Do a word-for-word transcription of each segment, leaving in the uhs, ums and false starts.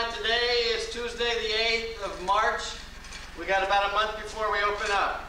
out today is Tuesday the eighth of March. We got about a month before we open up.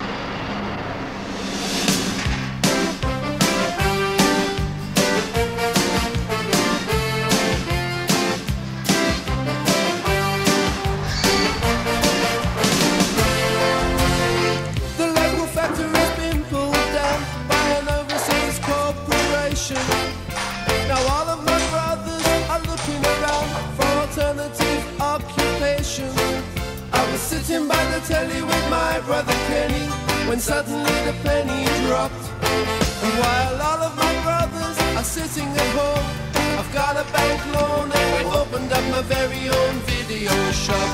The local factory's been pulled down by an overseas corporation. Now all of my brothers are looking around for alternative occupations. I was sitting by the telly with my brother Kenny when suddenly the penny dropped. And while all of my brothers are sitting at home, I've got a bank loan and I've opened up my very own video shop.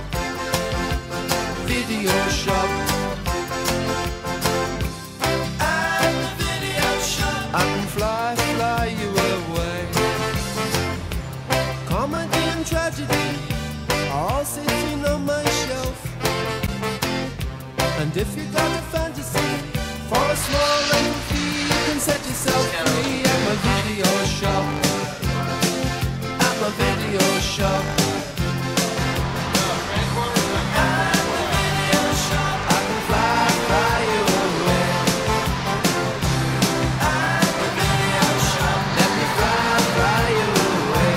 Video shop. At the video shop I can fly, fly you away. Comedy and tragedy are all sitting on my shelf. And if you got a fantasy for a small rental fee, you can set yourself free at my video shop. At my video shop. At the video shop I can fly, fly you away. At the video shop let me fly, fly you away.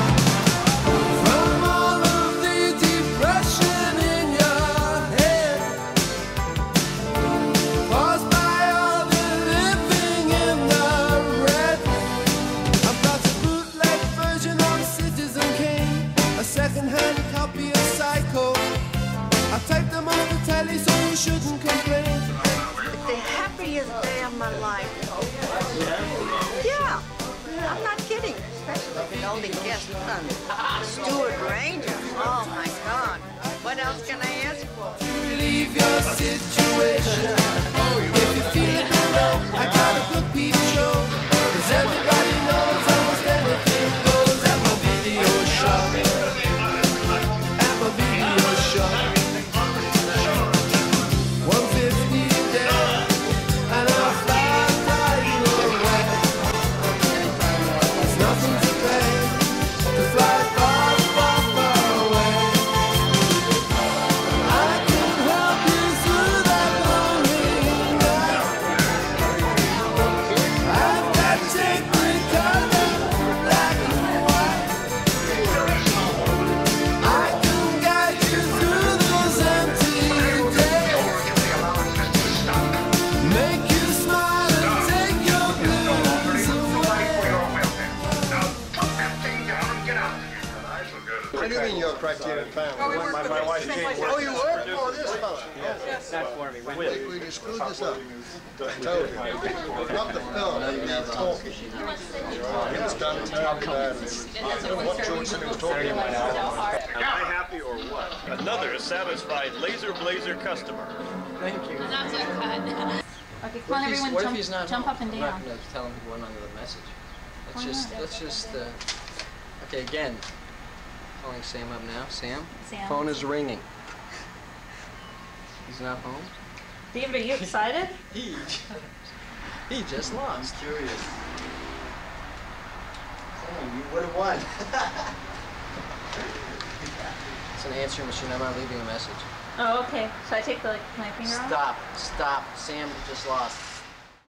From all of the depression in your head, caused by all the living in the red, I've got a bootleg version of Citizen Kane, a second-hand copy of Psycho. I take them off the telly so you shouldn't complain. The happiest day of my life. Yeah, I'm not kidding. Especially with all the guest son, Stewart Granger. Oh my God. What else can I ask for? Relieve your situation. If you feel it below, I got a good peep show. Cause everybody knows almost anything goes at my video shop. At my video shop. one fifty a day, and I'll fly, fly you away. There's nothing to pay to fly far, far, far away. I can help you through that lonely night. I've got Technicolor, black and white. I can guide you through those empty days, make you smile and take your blues away. What do you mean you're a Criterion fan? My, my wife Jane Oh, you work for this fella? Not for me. I think we just screwed this up. I told you. Not the film, the talking. It was done terribly bad. I don't know what George said he was talking about. Am I happy or what? Another satisfied Laser Blazer customer. Thank you. Not so cut. What Okay, come on, if he's- everyone, what if jump, he's not jump home? up and I'm down. not gonna tell him one under the message. Let's Why just, not? let's just, uh, okay, again. Calling Sam up now. Sam? Sam. Phone is ringing. He's not home? David, are you excited? He, he just lost. I'm curious. Sam, you would have won. It's an answering machine. I'm not leaving a message. Oh, okay. Should I take the, like, my finger off? Stop. Stop. Sam just lost.